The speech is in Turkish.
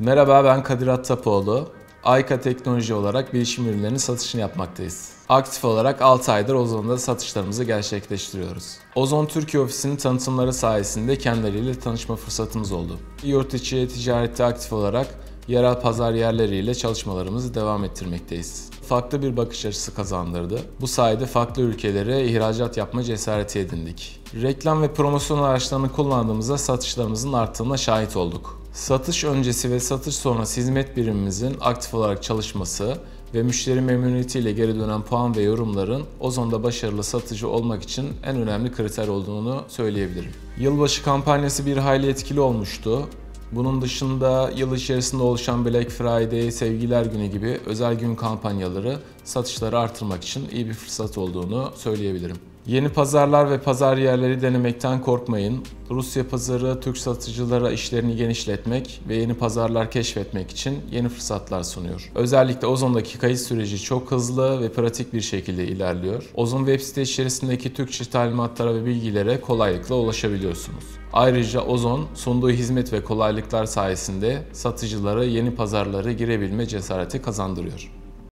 Merhaba, ben Kadir Attapoğlu. Ayka Teknoloji olarak bilişim ürünlerinin satışını yapmaktayız. Aktif olarak 6 aydır Ozon'da satışlarımızı gerçekleştiriyoruz. Ozon Türkiye ofisinin tanıtımları sayesinde kendileriyle tanışma fırsatımız oldu. Yurt içi ticarette aktif olarak yerel pazar yerleriyle çalışmalarımızı devam ettirmekteyiz. Farklı bir bakış açısı kazandırdı. Bu sayede farklı ülkelere ihracat yapma cesareti edindik. Reklam ve promosyon araçlarını kullandığımızda satışlarımızın arttığına şahit olduk. Satış öncesi ve satış sonrası hizmet birimimizin aktif olarak çalışması ve müşteri memnuniyetiyle geri dönen puan ve yorumların Ozon'da başarılı satıcı olmak için en önemli kriter olduğunu söyleyebilirim. Yılbaşı kampanyası bir hayli etkili olmuştu. Bunun dışında yıl içerisinde oluşan Black Friday, Sevgililer Günü gibi özel gün kampanyaları satışları artırmak için iyi bir fırsat olduğunu söyleyebilirim. Yeni pazarlar ve pazar yerleri denemekten korkmayın. Rusya pazarı Türk satıcılara işlerini genişletmek ve yeni pazarlar keşfetmek için yeni fırsatlar sunuyor. Özellikle Ozon'daki kayıt süreci çok hızlı ve pratik bir şekilde ilerliyor. Ozon web site içerisindeki Türkçe talimatlara ve bilgilere kolaylıkla ulaşabiliyorsunuz. Ayrıca Ozon sunduğu hizmet ve kolaylıklar sayesinde satıcılara yeni pazarlara girebilme cesareti kazandırıyor.